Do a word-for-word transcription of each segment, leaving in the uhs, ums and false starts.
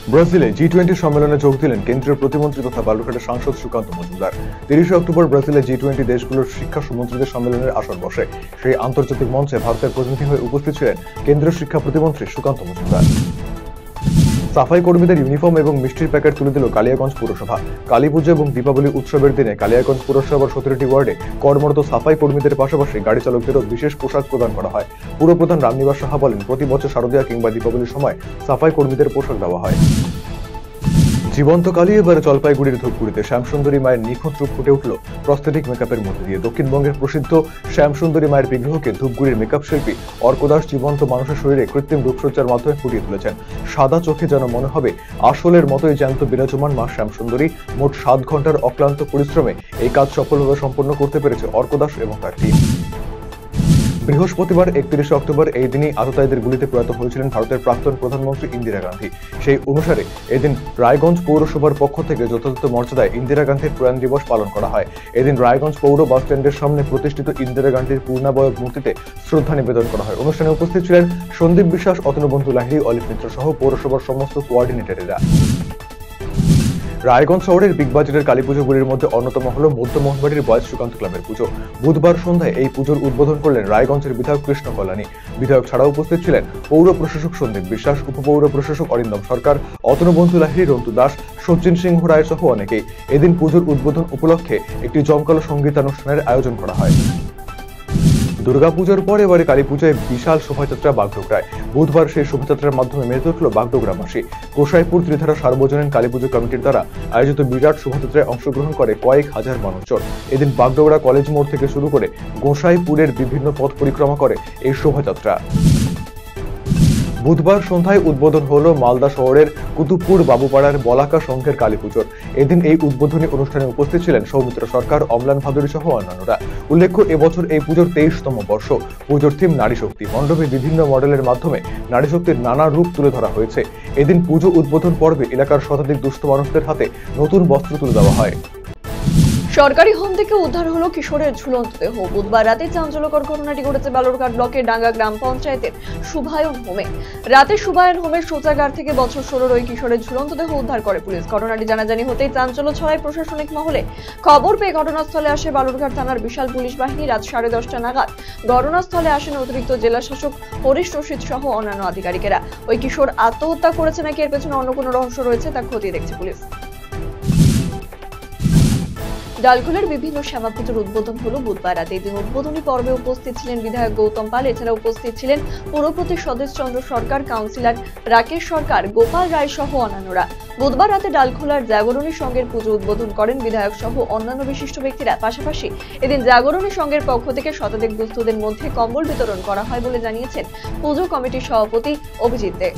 ব্রাজিলে জি টোয়েন্টি সম্মেলনে যোগ দিলেন কেন্দ্রীয় প্রতিমন্ত্রী তথা বালুরঘাটের সাংসদ সুকান্ত মজুমদার। তিরিশে অক্টোবর ব্রাজিলে জি টোয়েন্টি দেশগুলোর শিক্ষা মন্ত্রীদের সম্মেলনের আসর বসে। সেই আন্তর্জাতিক মঞ্চে ভারতের প্রতিনিধি হয়ে উপস্থিত ছিলেন কেন্দ্রীয় শিক্ষা প্রতিমন্ত্রী সুকান্ত মজুমদার। সাফাই কর্মীদের ইউনিফর্ম এবং মিষ্টির প্যাকেট তুলে দিল কালিয়াগঞ্জ পুরসভা। কালীপুজো এবং দীপাবলি উৎসবের দিনে কালিয়াগঞ্জ পুরসভার সতেরোটি ওয়ার্ডে কর্মরত সাফাই কর্মীদের পাশাপাশি গাড়ি চালকদেরও বিশেষ পোশাক প্রদান করা হয়। পুরপ্রধান রামনিবাস সাহা বলেন, প্রতি বছর শারদীয়া কিংবা দীপাবলির সময় সাফাই কর্মীদের পোশাক দেওয়া হয়। জীবন্ত কালী এবার জলপাইগুড়ির ধূপগুড়িতে শ্যামসুন্দরী মায়ের নিখুঁত রূপ ফুটে উঠল প্রস্থেটিক মেকআপের মধ্যে দিয়ে। দক্ষিণবঙ্গের প্রসিদ্ধ শ্যামসুন্দরী মায়ের বিগ্রহকে ধূপগুড়ির মেকআপ শিল্পী অর্ক দাস জীবন্ত মানুষের শরীরে কৃত্রিম রূপসজ্জার মাধ্যমে ফুটিয়ে তুলেছেন। সাদা চোখে যেন মনে হবে আসলের মতোই জ্যান্ত বিরাজমান মা শ্যামসুন্দরী। মোট সাত ঘন্টার অক্লান্ত পরিশ্রমে এই কাজ সফলভাবে সম্পন্ন করতে পেরেছে অর্ক দাস এবং তার টিম। বৃহস্পতিবার একত্রিশে অক্টোবর এই দিনই আততায়ীদের গুলিতে প্রয়াত হয়েছিলেন ভারতের প্রাক্তন প্রধানমন্ত্রী ইন্দিরা গান্ধী। সেই অনুসারে এদিন রায়গঞ্জ পৌরসভার পক্ষ থেকে যথাযথ মর্যাদায় ইন্দিরা গান্ধীর প্রয়াণ দিবস পালন করা হয়। এদিন রায়গঞ্জ পৌর বাস স্ট্যান্ডের সামনে প্রতিষ্ঠিত ইন্দিরা গান্ধীর পূর্ণাবয়ব মূর্তিতে শ্রদ্ধা নিবেদন করা হয়। অনুষ্ঠানে উপস্থিত ছিলেন সন্দীপ বিশ্বাস, অতনুবন্ধু লাহিড়ী, অলিভ মিত্র সহ পৌরসভার সমস্ত কোঅর্ডিনেটরেরা। রায়গঞ্জ শহরের বিগ বাজারের কালীপুজোগুলির মধ্যে অন্যতম হল মধ্য মোহনবাড়ির বয়েজ সুকান্ত ক্লাবের পুজো। বুধবার সন্ধ্যায় এই পুজোর উদ্বোধন করলেন রায়গঞ্জের বিধায়ক কৃষ্ণ কল্যাণী। বিধায়ক ছাড়াও উপস্থিত ছিলেন পৌর প্রশাসক সন্দীপ বিশ্বাস, উপপৌর প্রশাসক অরিন্দম সরকার, অতনুবন্ধু লাহিড়ী, রন্তু দাস, সচিন সিংহ রায় সহ অনেকেই। এদিন পুজোর উদ্বোধন উপলক্ষে একটি জমকালো সঙ্গীতানুষ্ঠানের আয়োজন করা হয়। দুর্গাপুজোর পর এবারে কালীপুজোয় বিশাল শোভাযাত্রা বাগডোগরায়। বুধবার সেই শোভাযাত্রার মাধ্যমে মেতে উঠল বাগডোগরাবাসী। গোসাইপুর ত্রিধারা সার্বজনীন কালীপুজো কমিটির দ্বারা আয়োজিত বিরাট শোভাযাত্রায় অংশগ্রহণ করে কয়েক হাজার মানুষজন। এদিন বাগডোগরা কলেজ মোড় থেকে শুরু করে গোসাইপুরের বিভিন্ন পথ পরিক্রমা করে এই শোভাযাত্রা। বুধবার সন্ধ্যায় উদ্বোধন হলো মালদা শহরের কুতুবপুর বাবুপাড়ার বলাকা সংঘের কালীপুজোর। এদিন এই উদ্বোধনী অনুষ্ঠানে উপস্থিত ছিলেন সৌমিত্র সরকার, অম্লান ভাদুরী সহ অন্যান্যরা। উল্লেখ্য, এবছর এই পুজোর তেইশতম বর্ষ। পুজোর থিম নারী শক্তি। মণ্ডপে বিভিন্ন মডেলের মাধ্যমে নারী শক্তির নানা রূপ তুলে ধরা হয়েছে। এদিন পুজো উদ্বোধন পর্বে এলাকার শতাধিক দুস্থ মানুষদের হাতে নতুন বস্ত্র তুলে দেওয়া হয়। সরকারি হোম থেকে উদ্ধার হলো কিশোরের ঝুলন্ত দেহ। বুধবার রাতে চাঞ্চল্যকর ঘটনাটি ঘটেছে বালুরঘাট ব্লকের ডাঙ্গা গ্রাম পঞ্চায়েতের শুভায়ন হোমে। রাতে শুভায়ন হোমের শৌচাগার থেকে বছর ষোলোর ওই কিশোরের ঝুলন্ত দেহ উদ্ধার করে পুলিশ। ঘটনাটি জানাজানি হতেই চাঞ্চল্য ছড়ায় প্রশাসনিক মহলে। খবর পেয়ে ঘটনাস্থলে আসে বালুরঘাট থানার বিশাল পুলিশ বাহিনী। রাত সাড়ে দশটা নাগাদ ঘটনাস্থলে আসেন অতিরিক্ত জেলা শাসক হরিশ রশিদ সহ অন্যান্য আধিকারিকেরা। ওই কিশোর আত্মহত্যা করেছে নাকি এর পেছনে অন্য কোনো রহস্য রয়েছে তা খতিয়ে দেখছে পুলিশ। ডালখোলার বিভিন্ন শ্যামা পুজোর উদ্বোধন হলো বুধবার রাতে। এদিন উদ্বোধনী পর্বে উপস্থিত ছিলেন বিধায়ক গৌতম পাল। এছাড়া উপস্থিত ছিলেন পুরপ্রতি সদেশ চন্দ্র সরকার, কাউন্সিলর রাকেশ সরকার, গোপাল রায় সহ অন্যান্যরা। বুধবার রাতে ডালখোলার জাগরণী সংঘের পুজো উদ্বোধন করেন বিধায়ক সহ অন্যান্য বিশিষ্ট ব্যক্তিরা। পাশাপাশি এদিন জাগরণী সংঘের পক্ষ থেকে শতাধিক দুস্থদের মধ্যে কম্বল বিতরণ করা হয় বলে জানিয়েছেন পুজো কমিটির সভাপতি অভিজিৎ দে।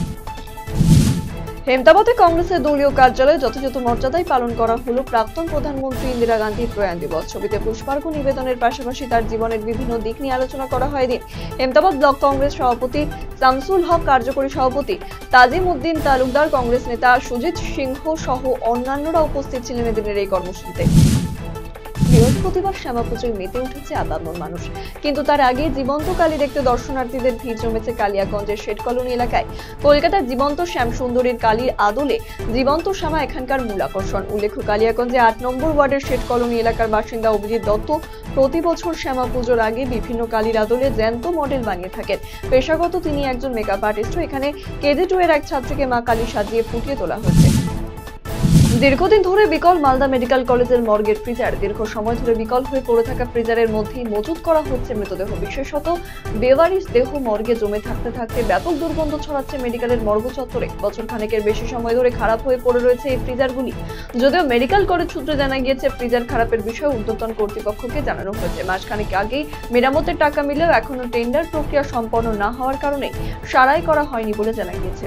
হেমতাবাদে কংগ্রেসের দলীয় কার্যালয়ে যথাযথ মর্যাদায় পালন করা হলো প্রাক্তন প্রধানমন্ত্রী ইন্দিরা গান্ধীর প্রয়াণ দিবস। ছবিতে পুষ্পার্ঘ্য নিবেদনের পাশাপাশি তার জীবনের বিভিন্ন দিক নিয়ে আলোচনা করা হয়। এদিন হেমতাবাদ ব্লক কংগ্রেস সভাপতি শামসুল হক, কার্যকরী সভাপতি তাজিম উদ্দিন তালুকদার, কংগ্রেস নেতা সুজিত সিংহ সহ অন্যান্যরা উপস্থিত ছিলেন এদিনের এই কর্মসূচিতে। বৃহস্পতিবার শ্যামা পুজোয় মেতে উঠেছে আপামর মানুষ, কিন্তু তার আগে জীবন্ত কালী দেখতে দর্শনার্থীদের ভিড় জমেছে কালিয়াগঞ্জের শেঠ কলোনি এলাকায়। কলকাতার জীবন্ত শ্যামসুন্দরীর কালীর আদলে জীবন্ত শ্যামা এখানকার মূল আকর্ষণ। উল্লেখ্য, কালিয়াগঞ্জে আট নম্বর ওয়ার্ডের শেঠ কলোনি এলাকার বাসিন্দা অভিজিৎ দত্ত প্রতি বছর শ্যামা পুজোর আগে বিভিন্ন কালীর আদলে জ্যান্ত মডেল বানিয়ে থাকেন। পেশাগত তিনি একজন মেকআপ আর্টিস্ট। এখানে কেজি টু এর এক ছাত্রীকে মা কালী সাজিয়ে ফুটিয়ে তোলা হয়েছে। দীর্ঘদিন ধরে বিকল মালদা মেডিকেল কলেজের মর্গের ফ্রিজার। দীর্ঘ সময় ধরে বিকল হয়ে পড়ে থাকা ফ্রিজারের মধ্যেই মজুত করা হচ্ছে মৃতদেহ। বিশেষত বেওয়ারিশ দেহ মর্গে জমে থাকতে থাকতে ব্যাপক দুর্গন্ধ ছড়াচ্ছে মেডিকেলের মর্গ চত্বরে। বছর খানেকের বেশি সময় ধরে খারাপ হয়ে পড়ে রয়েছে এই ফ্রিজারগুলি। যদিও মেডিকেল কলেজ সূত্রে জানা গিয়েছে, ফ্রিজার খারাপের বিষয়ে ঊর্ধ্বতন কর্তৃপক্ষকে জানানো হয়েছে। মাসখানেক আগেই মেরামতের টাকা মিলেও এখনো টেন্ডার প্রক্রিয়া সম্পন্ন না হওয়ার কারণে সারাই করা হয়নি বলে জানা গিয়েছে।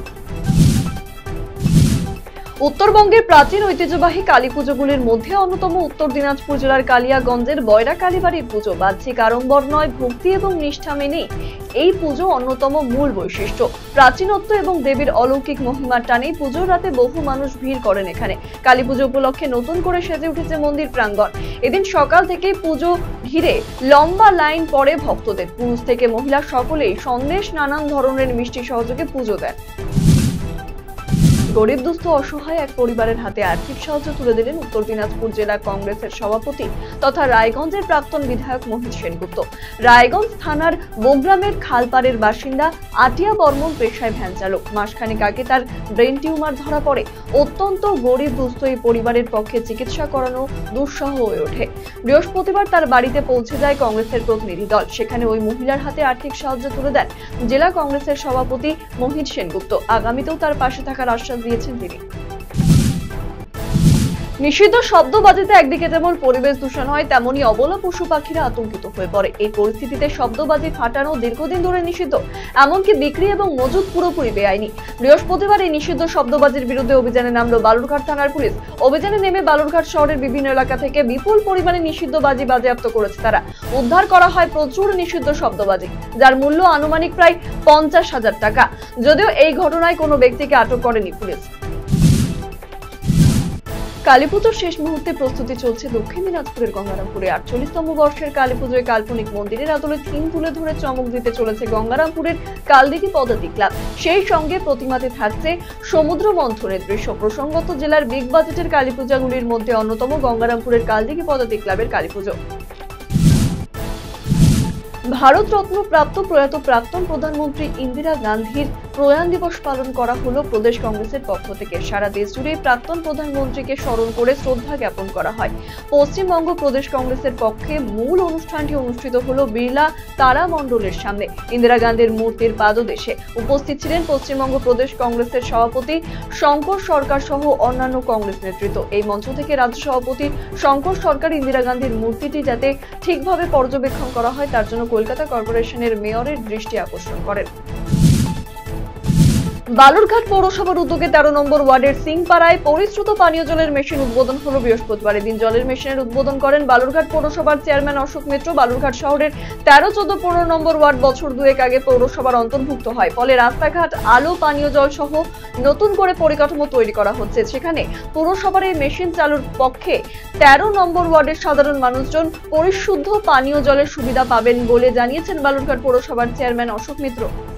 উত্তরবঙ্গের প্রাচীন ঐতিহ্যবাহী কালী পুজোগুলির মধ্যে অন্যতম উত্তর দিনাজপুর জেলার কালিয়াগঞ্জের বয়রা কালীবাড়ির পুজো। বাহ্যিক আড়ম্বর নয়, ভক্তি এবং নিষ্ঠা মেনে এই পুজো অন্যতম মূল বৈশিষ্ট্য। প্রাচীনত্ব এবং দেবীর অলৌকিক মহিমার টানে পুজোর রাতে বহু মানুষ ভিড় করেন এখানে। কালী পুজো উপলক্ষে নতুন করে সেজে উঠেছে মন্দির প্রাঙ্গণ। এদিন সকাল থেকেই পুজো ঘিরে লম্বা লাইন পড়ে ভক্তদের। পুরুষ থেকে মহিলা সকলেই সন্দেশ, নানান ধরনের মিষ্টি সহযোগে পুজো দেন। গরিব দুস্থ অসহায় এক পরিবারের হাতে আর্থিক সাহায্য তুলে দিলেন উত্তর দিনাজপুর জেলা কংগ্রেসের সভাপতি তথা রায়গঞ্জের প্রাক্তন বিধায়ক মোহিত সেনগুপ্ত। রায়গঞ্জ থানার বোগ্রামের খালপাড়ের বাসিন্দা আটিয়া বর্মন পেশায় ভ্যান চালক। মাসখানেক আগে তার ব্রেন টিউমার ধরা পড়ে। অত্যন্ত গরিব দুস্থ এই পরিবারের পক্ষে চিকিৎসা করানো দুঃসহ হয়ে ওঠে। বৃহস্পতিবার তার বাড়িতে পৌঁছে যায় কংগ্রেসের প্রতিনিধি দল। সেখানে ওই মহিলার হাতে আর্থিক সাহায্য তুলে দেন জেলা কংগ্রেসের সভাপতি মোহিত সেনগুপ্ত। আগামীতেও তার পাশে থাকার আশ্বাস দিয়েছেন তিনি। নিষিদ্ধ শব্দবাজিতে একদিকে যেমন পরিবেশ দূষণ হয়, তেমনি অবলা পশু পাখিরা আতঙ্কিত হয়ে পড়ে। এই পরিস্থিতিতে শব্দবাজি ফাটানো দীর্ঘদিন ধরে নিষিদ্ধ, এমনকি বিক্রি এবং মজুত পুরোপুরি বেআইনি। বৃহস্পতিবার এই নিষিদ্ধ শব্দবাজির বিরুদ্ধে অভিযানে নামলো বালুরঘাট থানার পুলিশ। অভিযানে নেমে বালুরঘাট শহরের বিভিন্ন এলাকা থেকে বিপুল পরিমাণে নিষিদ্ধ বাজি বাজেয়াপ্ত করেছে তারা। উদ্ধার করা হয় প্রচুর নিষিদ্ধ শব্দবাজি, যার মূল্য আনুমানিক প্রায় পঞ্চাশ হাজার টাকা। যদিও এই ঘটনায় কোনো ব্যক্তিকে আটক করেনি পুলিশ। কালীপুজোর শেষ মুহূর্তে প্রস্তুতি চলছে দক্ষিণ দিনাজপুরের গঙ্গারামপুরে। আটচল্লিশতম বর্ষের কালীপুজোয় কাল্পনিক মন্দিরের আদলে থিম তুলে ধরে চমক দিতে চলেছে গঙ্গারামপুরের কালদিঘি পদাতিক ক্লাব। সেই সঙ্গে প্রতিমাতে থাকছে সমুদ্র মন্থনের দৃশ্য। প্রসঙ্গত জেলার বিগ বাজেটের কালীপূজাগুলির মধ্যে অন্যতম গঙ্গারামপুরের কালদিঘি পদাতিক ক্লাবের কালীপুজো। ভারত রত্ন প্রাপ্ত প্রয়াত প্রাক্তন প্রধানমন্ত্রী ইন্দিরা গান্ধীর প্রয়াণ দিবস পালন করা হলো প্রদেশ কংগ্রেসের পক্ষ থেকে। সারা দেশ জুড়ে প্রাক্তন প্রধানমন্ত্রীকে স্মরণ করে শ্রদ্ধা জ্ঞাপন করা হয়। পশ্চিমবঙ্গ প্রদেশ কংগ্রেসের পক্ষে মূল অনুষ্ঠানটি অনুষ্ঠিত হলো বিড়লা তারা মণ্ডলের সামনে ইন্দিরা গান্ধীর মূর্তির পাদদেশে। উপস্থিত ছিলেন পশ্চিমবঙ্গ প্রদেশ কংগ্রেসের সভাপতি শঙ্কর সরকার সহ অন্যান্য কংগ্রেস নেতৃত্ব। এই মঞ্চ থেকে রাজ্য সভাপতি শঙ্কর সরকার ইন্দিরা গান্ধীর মূর্তিটি যাতে ঠিকভাবে পর্যবেক্ষণ করা হয় তার জন্য কলকাতা কর্পোরেশনের মেয়রের দৃষ্টি আকর্ষণ করেন। বালুরঘাট পৌরসভার উদ্যোগে তেরো নম্বর ওয়ার্ডের সিংপাড়ায় পরিশ্রুত পানীয় জলের মেশিন উদ্বোধন হলো বৃহস্পতিবার। এদিন জলের মেশিনের উদ্বোধন করেন বালুরঘাট পৌরসভার চেয়ারম্যান অশোক মিত্র। বালুরঘাট শহরের তেরো চোদ্দ পনেরো নম্বর ওয়ার্ড বছর দুয়েক আগে পৌরসভার অন্তর্ভুক্ত হয়। ফলে রাস্তাঘাট, আলো, পানীয় জল সহ নতুন করে পরিকাঠামো তৈরি করা হচ্ছে। সেখানে পৌরসভার এই মেশিন চালুর পক্ষে তেরো নম্বর ওয়ার্ডের সাধারণ মানুষজন পরিশুদ্ধ পানীয় জলের সুবিধা পাবেন বলে জানিয়েছেন বালুরঘাট পৌরসভার চেয়ারম্যান অশোক মিত্র।